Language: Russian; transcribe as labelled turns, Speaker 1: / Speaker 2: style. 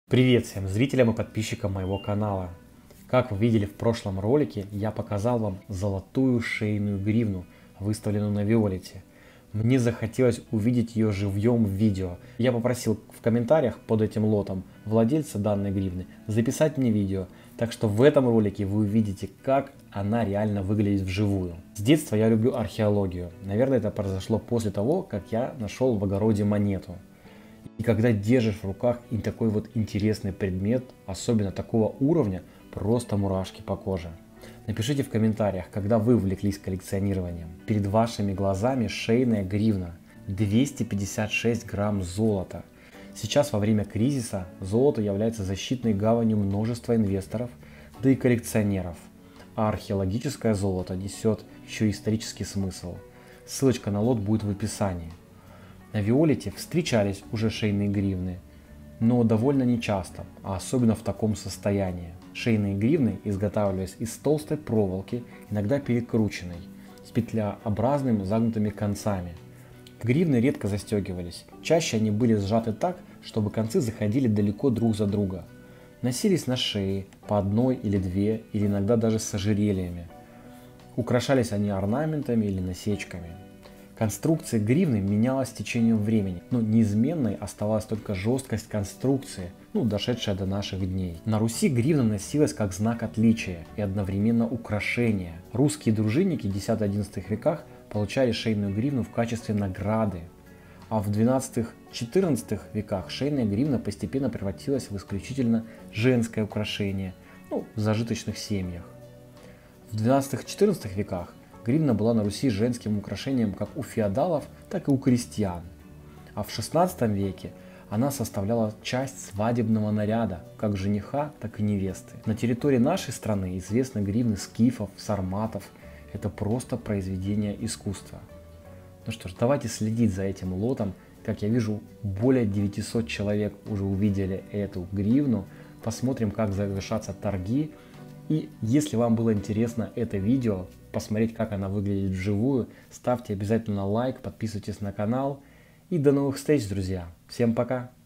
Speaker 1: Привет всем зрителям и подписчикам моего канала. Как вы видели в прошлом ролике, я показал вам золотую шейную гривну, выставленную на Виолете. Мне захотелось увидеть ее живьем в видео. Я попросил в комментариях под этим лотом владельца данной гривны записать мне видео. Так что в этом ролике вы увидите, как она реально выглядит вживую. С детства я люблю археологию. Наверное, это произошло после того, как я нашел в огороде монету. И когда держишь в руках и такой вот интересный предмет, особенно такого уровня, просто мурашки по коже. Напишите в комментариях, когда вы увлеклись коллекционированием. Перед вашими глазами шейная гривна, 256 грамм золота. Сейчас во время кризиса золото является защитной гаванью множества инвесторов, да и коллекционеров. А археологическое золото несет еще и исторический смысл. Ссылочка на лот будет в описании. На Виолете встречались уже шейные гривны, но довольно нечасто, а особенно в таком состоянии. Шейные гривны изготавливались из толстой проволоки, иногда перекрученной, с петлеобразными загнутыми концами. Гривны редко застегивались, чаще они были сжаты так, чтобы концы заходили далеко друг за друга. Носились на шее по одной или две, или иногда даже с ожерельями. Украшались они орнаментами или насечками. Конструкция гривны менялась с течением времени, но неизменной оставалась только жесткость конструкции, дошедшая до наших дней. На Руси гривна носилась как знак отличия и одновременно украшение. Русские дружинники в X-XI веках получали шейную гривну в качестве награды, а в XII-XIV веках шейная гривна постепенно превратилась в исключительно женское украшение, в зажиточных семьях. В XII-XIV веках гривна была на Руси женским украшением как у феодалов, так и у крестьян. А в XVI веке она составляла часть свадебного наряда, как жениха, так и невесты. На территории нашей страны известны гривны скифов, сарматов. Это просто произведение искусства. Ну что ж, давайте следить за этим лотом. Как я вижу, более 900 человек уже увидели эту гривну. Посмотрим, как завершатся торги. И если вам было интересно это видео, посмотреть, как она выглядит вживую, ставьте обязательно лайк, подписывайтесь на канал. И до новых встреч, друзья. Всем пока!